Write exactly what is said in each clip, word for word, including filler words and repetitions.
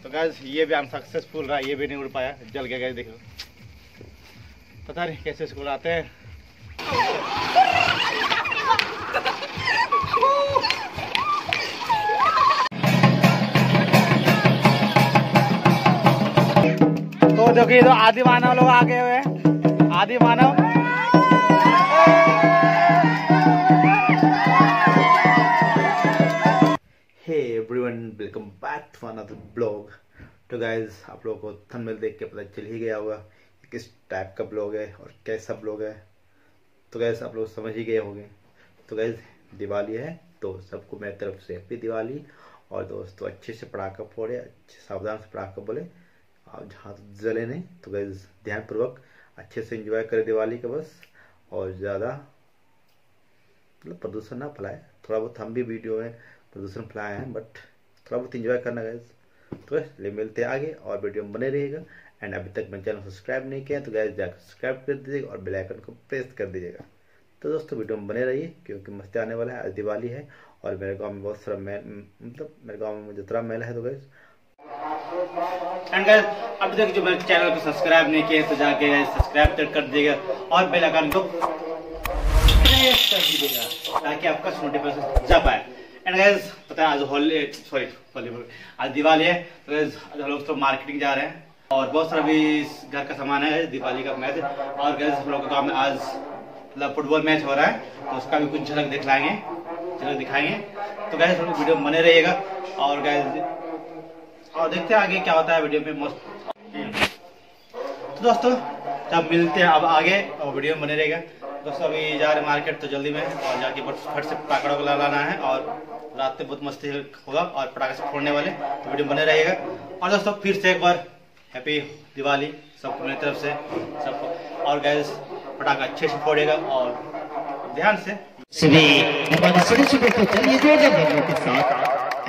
तो गाइस ये भी अनसक्सेसफुल रहा, ये भी नहीं उड़ पाया, जल गया गाइस। देखो पता नहीं कैसे इसको उड़ाते हैं। तो देखिए तो आदि मानव लोग आ गए हुए हैं, आदि मानव। Hey everyone, welcome back to another blog. तो गाइस आप लोगों को थंबनेल देख के पता चल ही गया होगा किस टाइप का ब्लॉग है और कैसा ब्लॉग है। तो गाइस आप लोग समझ ही गए होंगे। तो गाइस दिवाली है, तो सबको मेरी तरफ से हैप्पी दिवाली। और दोस्तों अच्छे से पटाखा फोड़े, अच्छे सावधान से पटाखा बोले, आप जहाँ जले नहीं। तो गाइस ध्यानपूर्वक अच्छे से एंजॉय करें दिवाली का बस, और ज़्यादा मतलब प्रदूषण ना फैलाए। थोड़ा बहुत हम भी वीडियो में प्रदूषण फैलाए हैं, बट थोड़ा बहुत एंजॉय करना गाइस। तो इसलिए मिलते हैं आगे और वीडियो में बने रहिएगा। एंड अभी तक मेरे चैनल सब्सक्राइब नहीं किया तो गाइस जाकर सब्सक्राइब कर दीजिएगा और बेल आइकन को प्रेस कर दीजिएगा। तो दोस्तों वीडियो में बने रहिए क्योंकि मस्ती आने वाला है। आज दिवाली है और मेरे गांव में बहुत सारा मेल, मतलब मेरे गांव में जितना मेल है। तो गाइस एंड गाइस अभी तक जो मेरे चैनल को सब्सक्राइब नहीं किया तो जाके सब्सक्राइब कर दीजिएगा और बेल आइकन को प्रेस कर दीजिएगा ताकि आपका नोटिफिकेशन जा पाए। एंड गाइस पता है आज होली, सॉरी होली आज दिवाली है। तो गाइस आज हम लोग तो मार्केटिंग जा रहे हैं और बहुत सारा भी घर का सामान है दिवाली का मैच। और गाइस हम लोग के गाँव में आज मतलब फुटबॉल मैच हो रहा है, तो उसका भी कुछ झलक दिखलाएंगे, झलक दिखाएंगे। तो गाइस हम वीडियो में बने रहिएगा और गाइस और देखते हैं आगे क्या होता है वीडियो में मस्त। तो दोस्तों जब मिलते हैं अब आगे और वीडियो में बने रहेगा। दोस्तों अभी जा रहे हैं मार्केट, तो जल्दी में और जाके फट से पटाखा को लाना है और रात में बहुत मस्ती होगा और पटाखे से फोड़ने वाले। तो वीडियो में बने रहेगा। और दोस्तों फिर से एक बार हैप्पी दिवाली सबको मेरी तरफ से सबको। और गैस पटाखा अच्छे से फोड़ेगा और ध्यान से सुबह सुबह सुबह तो चलिए जोरदार बंदों के साथ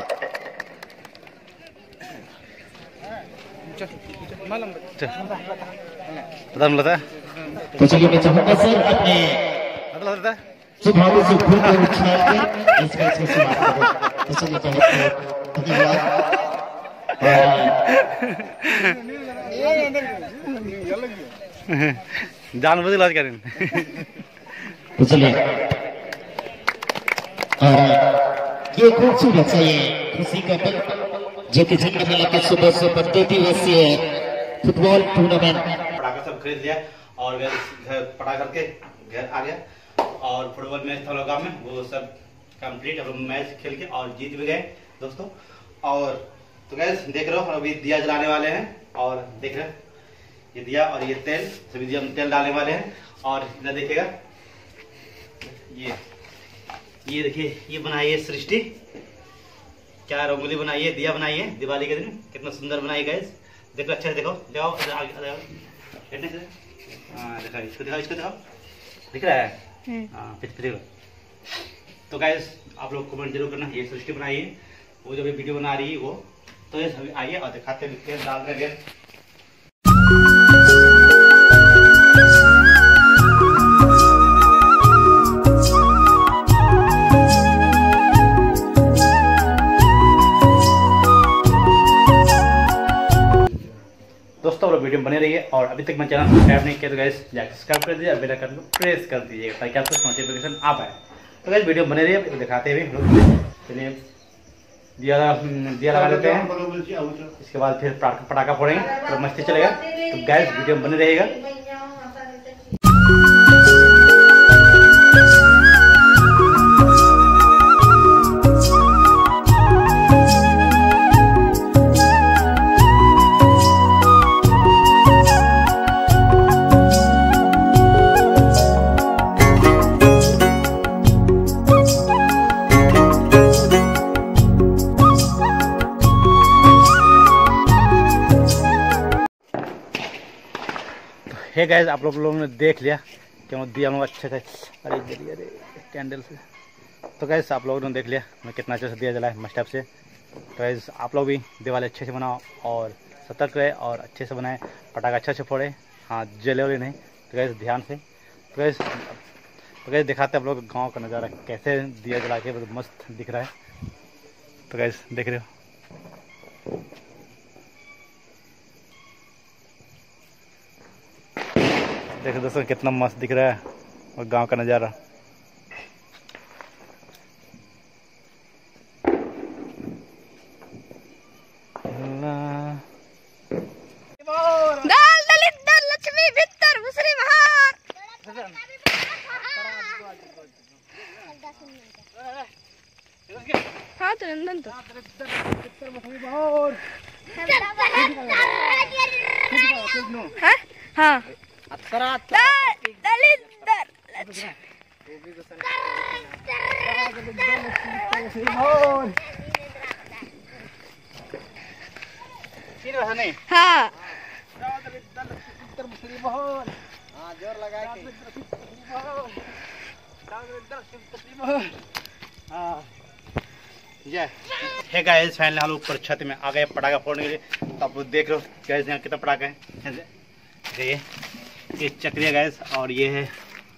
पता मिलता है। तो चलिए मैं चाहूंगा सर अपने मतलब सुभाव से भूल कर उछाल कर इस मैच में समाप्त करें। तो चलिए धन्यवाद। जान बुझ इलाज करें। तो चलिए और ये खूबसूरत सा ये खुशी का पल जो कि झंडा मेला के सुबह से पर दो दिवसीय फुटबॉल टूर्नामेंट पटाखा सब खरीद लिया और घर पटाखा करके घर आ गया। और फुटबॉल मैच था लोग में, वो सब कंप्लीट। हम मैच खेल के और जीत भी गए दोस्तों। और तो गैस देख रहे हो हम अभी दिया जलाने वाले हैं और देख रहे हो ये दिया और ये तेल, सभी दिया हम तेल डालने वाले हैं। और इधर देखिएगा ये ये देखिए ये बनाई है सृष्टि, क्या रंगोली बनाई है, दिया बनाई है दिवाली के दिन, कितना सुंदर बनाई गैस। देखो अच्छे से देखो, दिखाओ हाँ दिखाओ इसको, दिखाओ इसको, दिखाओ दिख रहा है हाँ पिछ। तो गाइस आप लोग कमेंट जरूर करना ये सृष्टि बनाई है, वो जब वीडियो बना रही है वो। तो ये सभी आइए और दिखाते हैं तेल डाल रहे हैं। दोस्तों लोग वीडियो में बने रहिए और अभी तक मैं चैनल सब्सक्राइब नहीं किया तो गाइस जाकर सब्सक्राइब कर दीजिए और बेल आइकन को प्रेस कर दीजिएगा ताकि आपको नोटिफिकेशन आ पाए। तो गाइस वीडियो में बने रहिए, दिखाते हुए हम लोग चलिए दिया दिया लगा लेते हैं। इसके बाद फिर पटाखा फोड़ेंगे तो मस्ती चलेगा। तो गाइस वीडियो में बने रहिएगा। हे गाइस आप लोग लोगों ने देख लिया कि मैं दिया मैं अच्छे से, अरे जरिए अरे कैंडल से। तो गाइस आप लोगों ने देख लिया मैं कितना अच्छे से दिया जलाए मस्ट टाइप से। तो गाइस आप लोग भी दिवाली अच्छे से बनाओ और सतर्क रहे और अच्छे से बनाए, पटाखा अच्छे से फोड़े, हाँ जले वाले नहीं। तो गाइस ध्यान से। तो गाइस तो गाइस दिखाते हैं आप लोग गाँव का नज़ारा कैसे दिया जला के मस्त दिख रहा है। तो गाइस देख रहे हो देखो दोस्तों कितना मस्त दिख रहा है और गांव का नज़ारा। दाल दलित लक्ष्मी भितर मुसरी महार हाँ तो नंदन तो हाँ हाँ दलित हाँ जोर लगा है गाइस, फाइनली हम लोग ऊपर छत में आ गए पटाखा फोड़ने के लिए। तो आप देख लो गाइस यहाँ कितना पटाखा है। ये ये चक्रिया गाइस और ये है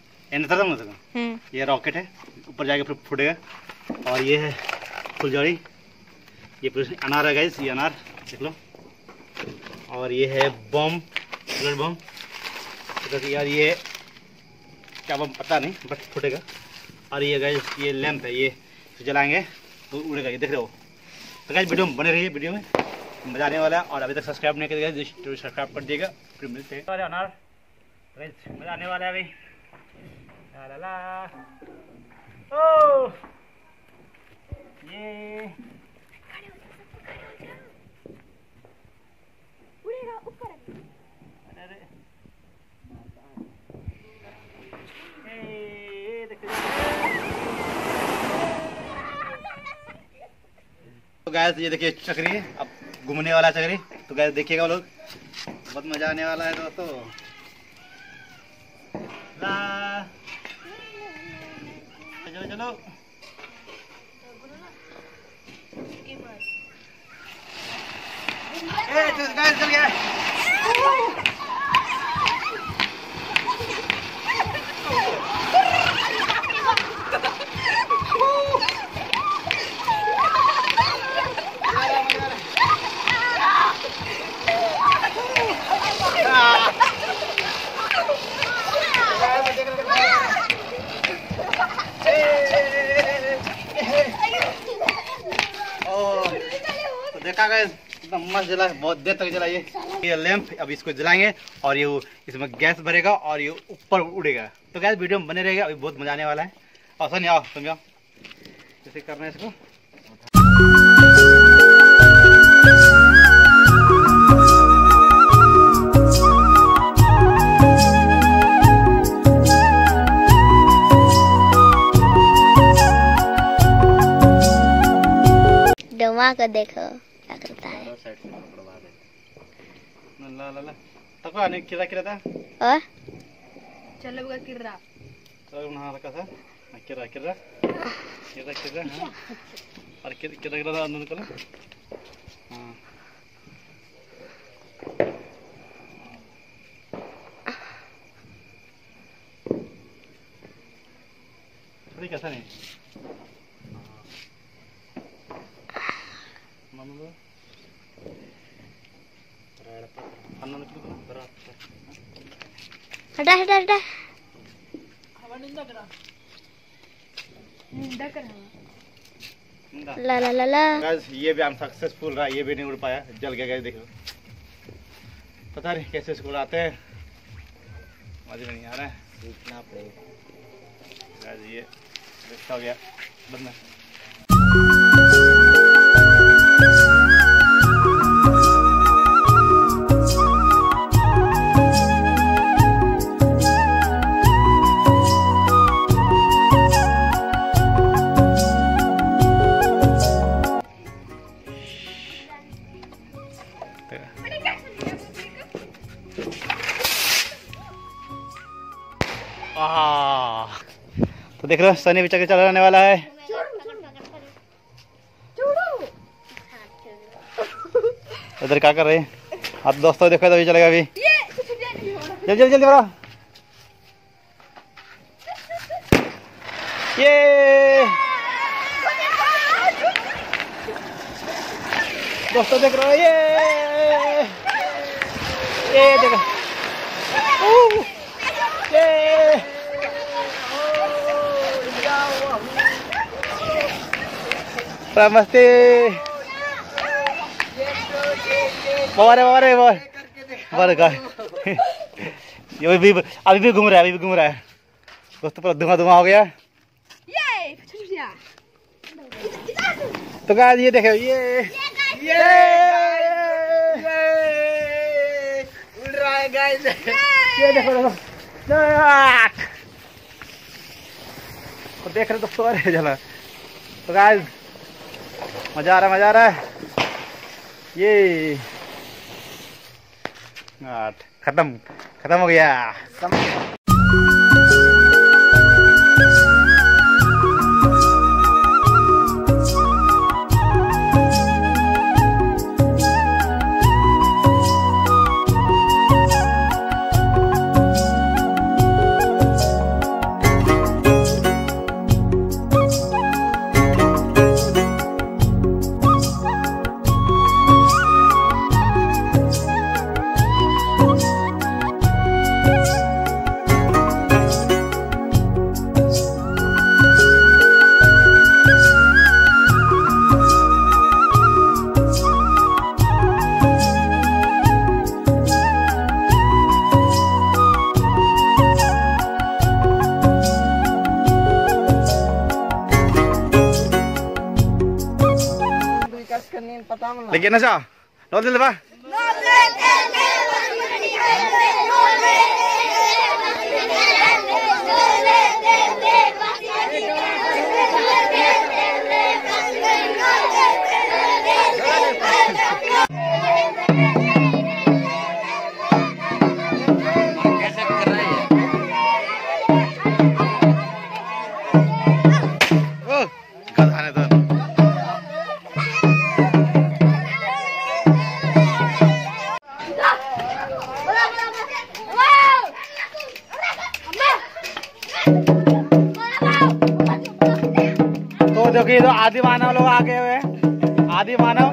ये रॉकेट है, ऊपर जाके फिर फूटेगा। और ये है फुलझड़ी, ये फिर अनार है गाइस, ये अनार देख लो। और ये है बम, कलर बम यार, ये क्या बम पता नहीं बट फूटेगा। और ये गाइस ये लैंप है, ये जलाएंगे तो उड़ेगा, ये देख रहे हो। तो गाइस वीडियो में बने रहिए, वीडियो में मजा आने वाला है। और अभी तक सब्सक्राइब नहीं किया तो सब्सक्राइब कर दिएगा। फिर मिलते हैं अनार, मजा आने वाला है अभी। ला ला ला ओ ये उड़ेगा ऊपर। अरे ए देखो तो गाइस ये देखिए चक्री है, अब घूमने वाला चक्री। तो गाइस देखिएगा लोग, बहुत मजा आने वाला है दोस्तों। ला चलो चलो ए चल गाइस चल गया। देखा गया एकदम मस्त जला, बहुत देर तक जला। ये ये लैंप अब इसको जलाएंगे और ये इसमें गैस भरेगा और ये ऊपर उड़ेगा। तो गैस वीडियो में बने रहेगा, अभी बहुत मजा आने वाला है। और सर आओ तुम जाओ, जैसे करना है इसको। डोमा को देखो क्या करता है। ला ला ला तको आने किरा किरा था और चलो बगा किरा चलो ना लगा था किरा किरा किरा किरा हां और किरा किरा किरा अंदर को हां थोड़ी कैसा नहीं मामू हटा हटा हटा हवा निंदा करा निंदा करा ला ला ला ला। गाइस ये भी हम सक्सेसफुल रहा, ये भी नहीं उड़ पाया, जल गया गाइस। देखो पता नहीं कैसे इसको उड़ाते हैं, मजा नहीं आ रहा है, सीखना पड़ेगा गाइस। ये रिश्ता हो गया बंद में। तो देख रहे हो सनी भी चक्कर चलाने वाला है। इधर क्या कर रहे हैं आप दोस्तों, देखो तो अभी चलेगा अभी। जल्दी जल्दी जल्दी करो। ये दोस्तों देख रहे हो, ये ये देखो मस्ती बारे बारे बारे का ये भी अभी भी घूम रहा है अभी भी घूम रहा है दोस्तों। पूरा धुआं धुआं हो गया। तो गाइस ये देखो ये ये उड़ रहा है गाइस। ये देखो देखो तो देख रहे दोस्तों। अरे चला तो गाइस मजा आ रहा है मजा आ रहा है। ये खत्म खत्म हो गया। लेकिन अच्छा नो दिल बा देखिए तो आदि मानव लोग आगे हुए आदि मानव।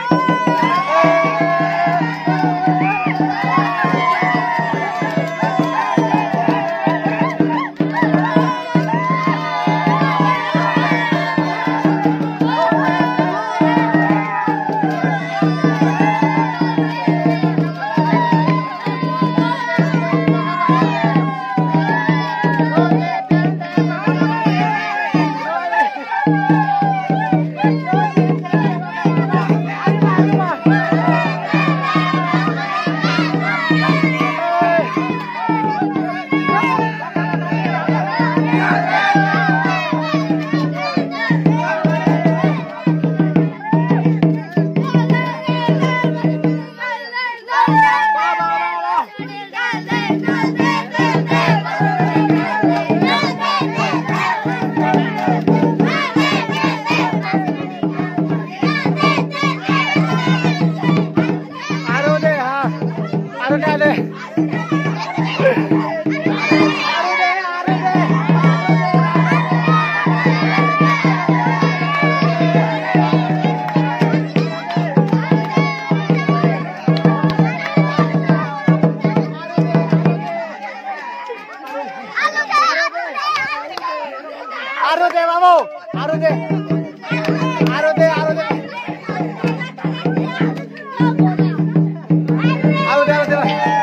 आरो दे बाबू आरो दे आरो दे आरो दे आरो दे आरो दे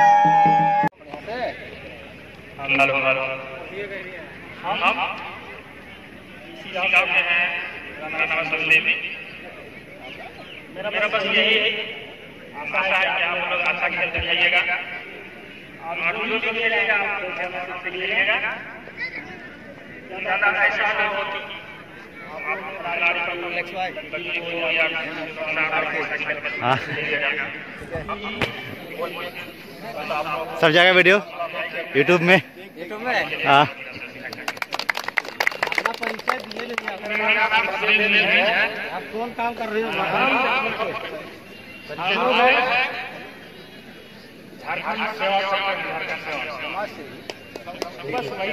हेलो हेलो हम इसी गांव के हैं मेरा नाम संदीप। मेरा बस यही आशा है कि आप लोग अच्छा खेल दिखाइएगा और वीडियो भी खेलिएगा आप सीख लीजिएगा। ज्यादा ऐसा नहीं हो कि आप खिलाड़ी पर कॉम्प्लेक्स हो या सब जगह वीडियो यूट्यूब में यूट्यूब में हाँ अपना परिचय दिए लीजिए। आप कौन काम कर रहे हो? झारखंड सेवा समाज से बस वही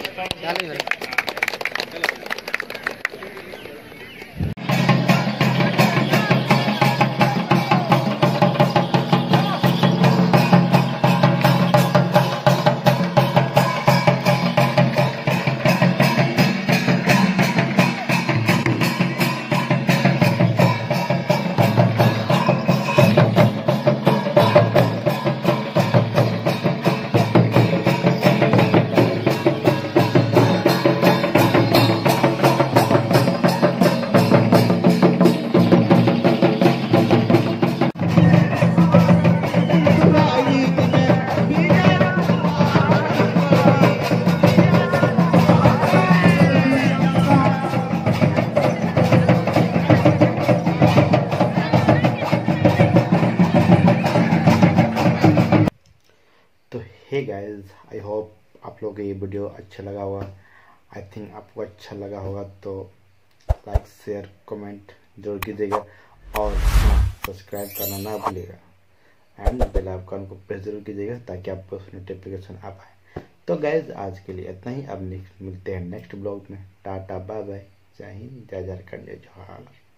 हे गाइस, आई होप आप लोगों को ये वीडियो अच्छा लगा होगा। आई थिंक आपको अच्छा लगा होगा तो लाइक शेयर कमेंट जरूर कीजिएगा और सब्सक्राइब करना ना भूलिएगा एंड बेल आइकन को प्रेस जरूर कीजिएगा ताकि आपको नोटिफिकेशन आ पाए। तो गाइज आज के लिए इतना ही। अब मिलते हैं नेक्स्ट ब्लॉग में। टाटा बाय बाय, जय हिंद, जय झारखंड, जय जोहार।